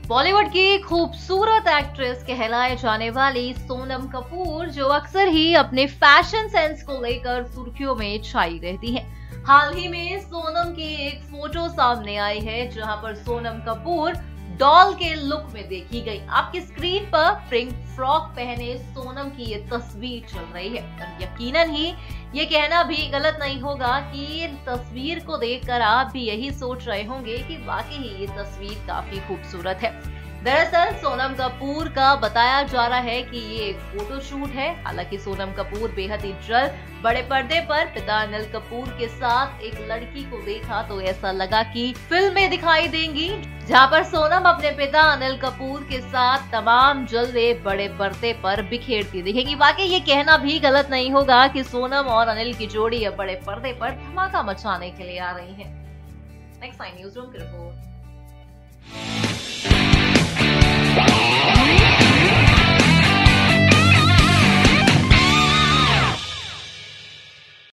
बॉलीवुड की खूबसूरत एक्ट्रेस कहलाए जाने वाली सोनम कपूर जो अक्सर ही अपने फैशन सेंस को लेकर सुर्खियों में छाई रहती हैं। हाल ही में सोनम की एक फोटो सामने आई है जहां पर सोनम कपूर डॉल के लुक में देखी गई। आपकी स्क्रीन पर पिंक फ्रॉक पहने सोनम की ये तस्वीर चल रही है और यकीनन ही ये कहना भी गलत नहीं होगा कि इन तस्वीर को देखकर आप भी यही सोच रहे होंगे कि वाकई ही ये तस्वीर काफी खूबसूरत है। दरअसल सोनम कपूर का बताया जा रहा है कि ये एक फोटो शूट है। हालांकि सोनम कपूर बेहद ही जल्द बड़े पर्दे पर पिता अनिल कपूर के साथ एक लड़की को देखा तो ऐसा लगा कि फिल्म में दिखाई देंगी, जहां पर सोनम अपने पिता अनिल कपूर के साथ तमाम जलवे बड़े पर्दे पर बिखेरती दिखेंगी। वाकई ये कहना भी गलत नहीं होगा कि सोनम और अनिल की जोड़ी अब बड़े पर्दे पर धमाका मचाने के लिए आ रही है। नेक्स्ट टाइम न्यूज़ रूम की रिपोर्ट।